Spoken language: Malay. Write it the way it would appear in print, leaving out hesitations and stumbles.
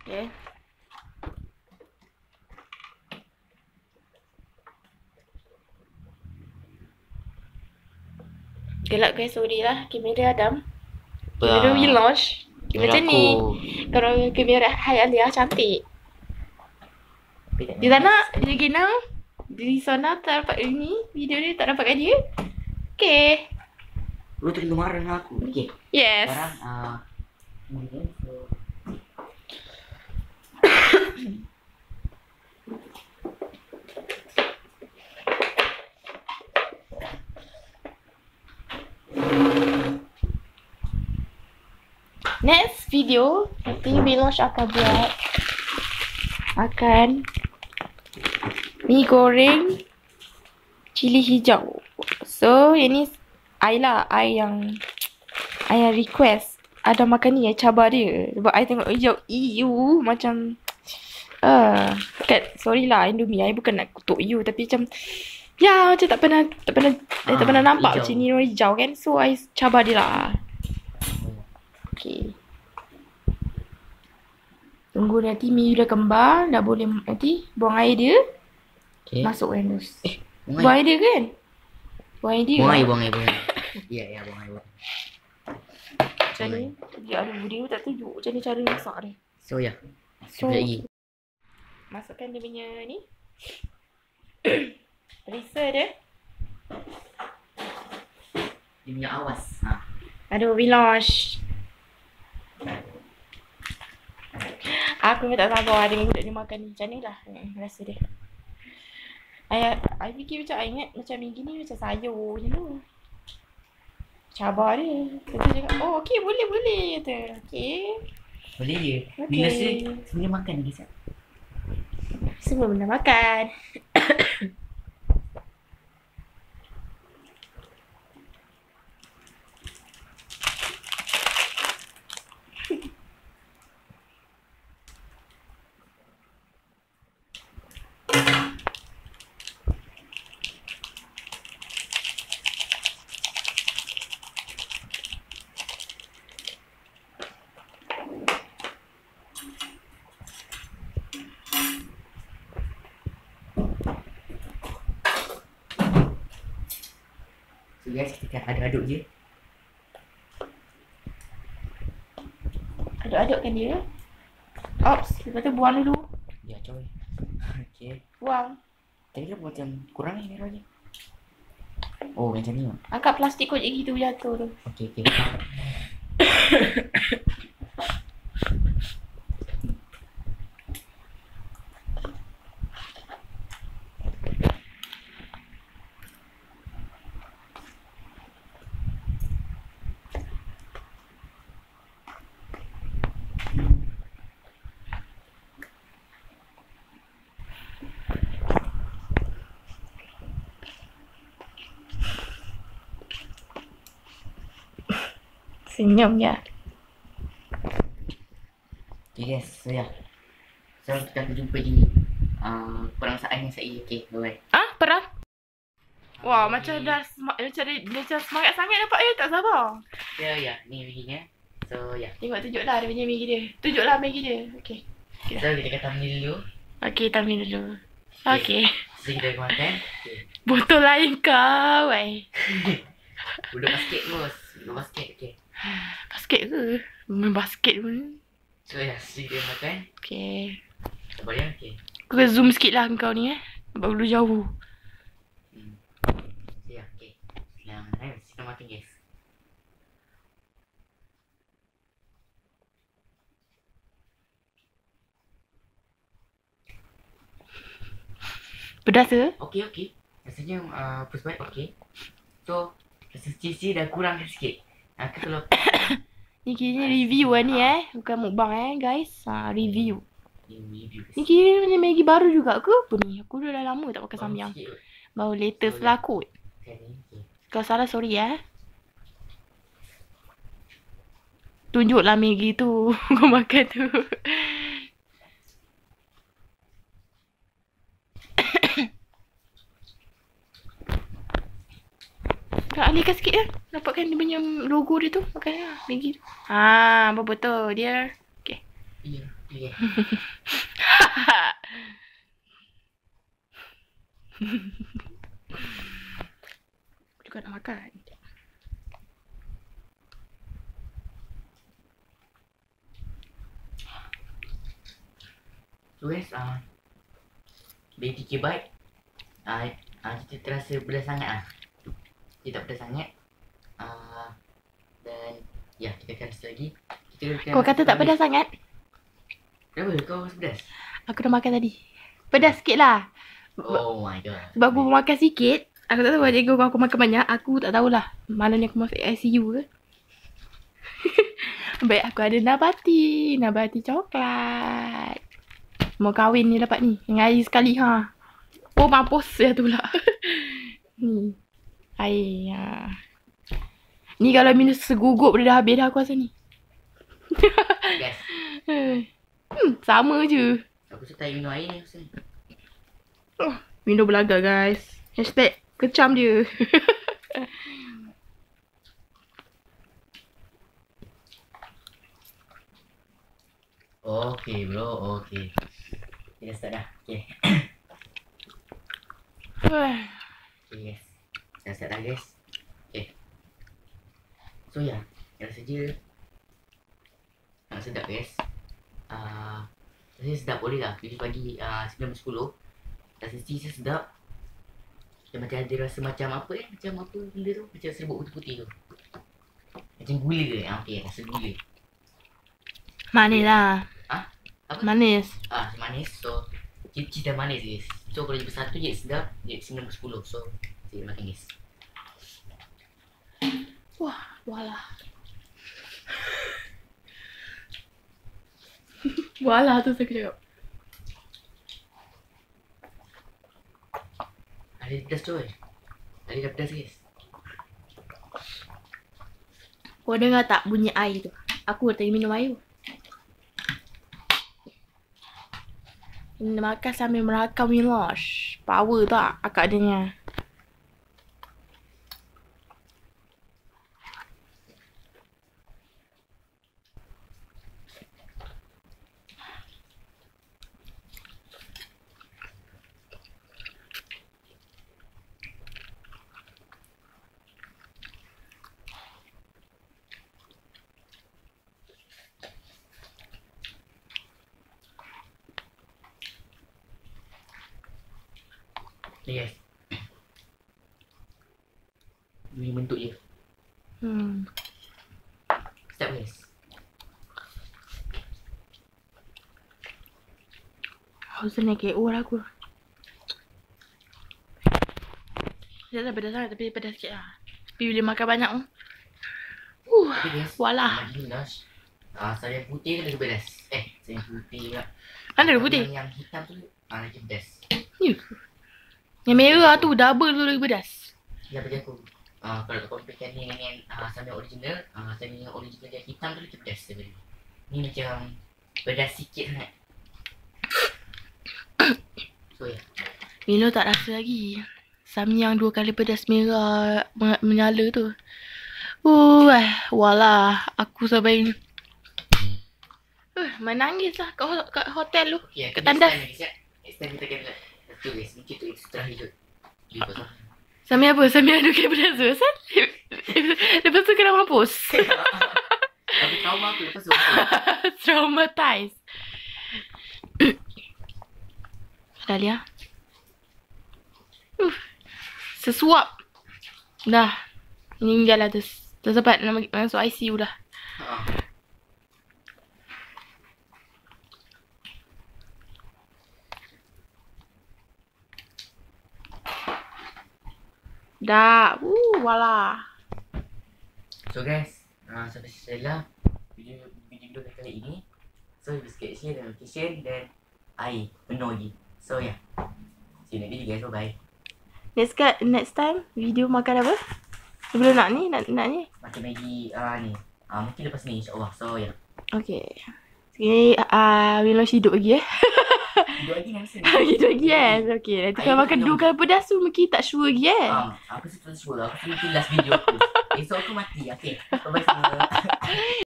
Okay. Gelap guys, sorry lah. Kamera Adam. Kamera we launch. Macam ni. Kalau kamera Hai Alia cantik. Di sana, di Gina. Di sana tak dapat ini. Video ni tak dapatkan dia. Okay. Lu terlalu marah dengan aku. Okay. Yes. Sekarang next video nanti Milosh akan buat mie goreng cili hijau. So ini I lah, I yang request ada makan ni, I cabar dia. Sebab I tengok hijau macam sorry lah Indomie, I bukan nak kutuk you, tapi macam ya macam tak pernah nampak macam ni hijau kan. So I cabar dia lah. Okay. Tunggu nanti mie dah kembang, dah boleh nanti buang air dia. Okay. Masuk Windows. Buang air dia kan? Buang air dia. Buang air. Ya, buang air. Macam ni. Dia ada video tak tunjuk macam ni cara masak dia. So ya. So, masukkan dia punya ni. Perisa dia. Dia punya awas. Aduh, we launch. Aku tak sabar dengan budak dia makan ni. Macam ni lah rasa dia. I fikir macam I ingat macam mie gini macam sayur je tu. Cabar dia. Kata cakap, oh okey boleh. Kata, okey. Boleh je. Okay. Bila sebelum makan ni Gisa. Semua benda makan. So guys, kita aduk-aduk je. Aduk-adukkan dia. Ops, lepas tu buang dulu. Ya coy. Okay. Buang. Tadi kan macam kurang ni merahnya. Oh macam ni. Angkat plastik kot je gitu jatuh tu. Okay. Senyum ya. Okay guys, so ya. So kita akan jumpa di perangsaan yang saya. Okay, bye-bye. Perang? Wah, macam dah macam semangat sangat nampak ya, tak sabar. Ya, ni begini. So ya. Tengok tunjuklah dia punya Maggi dia. Tunjuklah Maggi dia. Okey. So kita akan thumbnail dulu. Okey, tampil dulu. Okey. So kita akan makan. Okay. Botol lain kau, wei. Duduk basket bos. Duduk basket, okay. Basket ke? Main basket pun. So ya, kita makan. Okey. Sabar ya, okay. Aku akan zoom sikit lah kau ni sebab dulu jauh. So ya, okay. Selamat kita makan guys. Pedas ke? Okay. Rasanya pusat okay. So rasa cheesy dah kurang sikit. Aku kalau Ni kira review lah ni bukan mukbang guys. Review. review. Ni kira ni Maggi baru juga ke apa ni? Aku dah lama tak pakai samyang. Baru latest lah kot. Kalau salah sorry Tunjuklah Maggi tu. Kau makan tu. Kak alihkan sikit ya. Nampakkan dia punya logo dia tu. Makanya Maggi tu. Apa betul dia. Okay. Ya. Okay. Aku juga nak makan. So guys, dari 3 bite, kita terasa pedas sangat lah. Dia tak pedas sangat. Dan ya, kita akan rasa lagi. Kau kata tak pedas sangat? Kenapa? Kau rasa pedas? Aku dah makan tadi. Pedas sikit lah. Oh my god. Sebab aku makan sikit. Aku tak tahu cikgu aku makan banyak. Aku tak tahulah mana ni aku masuk ICU ke. Baik, aku ada nabati. Nabati coklat. Mau kahwin ni dapat ni. Dengan air sekali ha. Oh, mampus ya tu pula. Ni. Air. Ha. Ni kalau minum segugup dah habis dah aku rasa ni. Guys, Sama je. aku rasa tak minum air ni rasa. Minum belaga guys. Hashtag kecam dia. Okay bro, okay. Kita start dah. Okay. Okay guys. Dah start dah guys. Okay. So ya, rasa je sangat sedap guys. Rasanya sedap boleh lah. Pilih pagi 9-10. Rasa cheese sedap. Dia macam ada rasa macam apa macam apa benda tu. Macam serbuk putih-putih tu. Macam gula ke? Okay, rasa gula. Manis lah. Apa? Manis. Manis. So cheese dah manis guys. So kalau dia bersatu je sedap. Dia 9-10. So saya makan guys. Wah, walah. Walah tu saya cakap. Ada pedas coy. Ada dah pedas guys. Kau dengar tak bunyi air tu? Aku tadi minum air. Makan sambil merakam Milosh. Power tak akak dengar. Ni guys. Bunyi bentuk je. Sedap guys. Hausa nak KO lah aku. Dia dah pedas sangat tapi pedas sikit lah. Tapi bila makan banyak tu. Tapi guys, Walah. Macam ni Nash. Sayur putih kan lagi pedas. Sayur putih pula. Mana ada putih? Yang hitam tu lagi pedas. Ya. Yang merah tu double tu lagi pedas. Ya bagi aku. Kalau kau comparekan ni dengan sayur original, sayur yang original yang hitam tu lagi pedas sebenarnya. Ni macam pedas sikit sangat. So ya. Milo tak rasa lagi. Samyang 2 kali pedas merah menyala tu. Walah. Aku sampai menangis lah kat hotel tu. Okay, kat tandas. Next time kita kena tu guys. Mungkin tu extra hidup. Lepas tu. Samyang apa? Samyang 2 kali pedas tu. Lepas tu kena mampus. Tapi trauma aku lepas tu. Traumatized. Dahlia. Sesuap. Dah. Meninggal lah tu. Tersempat masuk ICU dah. Dah. Walah. So guys, sampai selesai lah video kali ini. So subscribe, share dan notification dan air penuh lagi. So yeah, see you next video guys, bye bye. Next time video makan apa? Sebelum nak ni, nak ni. Makan Maggi ni. Mungkin lepas ni insyaAllah. So yeah. Okay. Sekali Milosh hidup lagi Hidup lagi nak sini. Hidup lagi Okay. Nanti kalau makan 2 kali pedas tu mungkin tak sure lagi Aku sih tak sure. Aku sih last video aku. Esok aku mati. Okay. Bye bye semua.